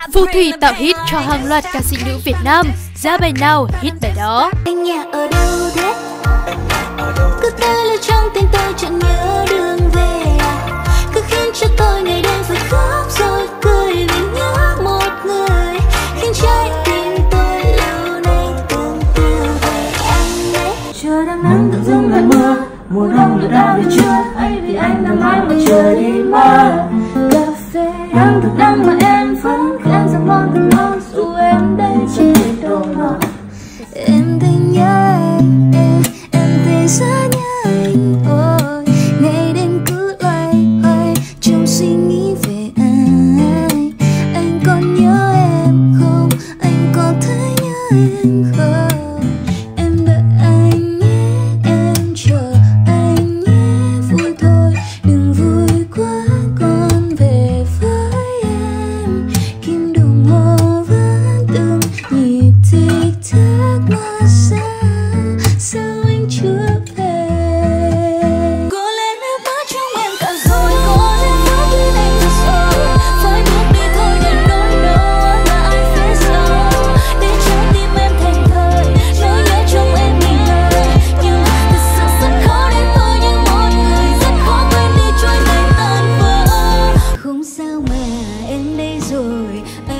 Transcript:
Phù thủy tạo hit cho hàng loạt ca sĩ nữ Việt Nam, ra bài nào hit bài đó. Anh nhà ở đâu thế? Cứ tay lưu trong tim tôi chẳng nhớ đường về à? Cứ khiến cho tôi ngày đêm phải khóc rồi cười vì nhớ một người, khiến trái tim tôi lâu nay từng tiêu về anh đấy. Trời đang nắng tự dưng lại mưa, mùa đông đã đau đi chưa? Hay vì anh đang mãi mà chờ đi mơ. Cà phê đắng thực đắng mà em vẫn khen rằng ngon thật ngon, dù em đây chỉ đồ ngọt. Em thấy nhớ em thấy rất nhớ anh. Ôi ngày đêm cứ loay hoay trong suy nghĩ về anh. Anh còn nhớ em không? Anh có thấy nhớ em không? Em đợi anh nhé, em chờ anh nhé, vui thôi đừng vui quá, con về với em. Kim đồng hồ vẫn từng nhịp tik thắc mà sao anh chưa về? Có lẽ nước mắt trong em cạn rồi, có lẽ mắt lên anh thật rồi, phải bước đi thôi để nỗi đau là ai phải sau, để trái tim em thành thời nỗi nhớ trong em nghìn lời. Nhưng thật sự rất khó để tôi như một người, rất khó quên đi trôi ngày tan vỡ. Không sao mà em đây rồi.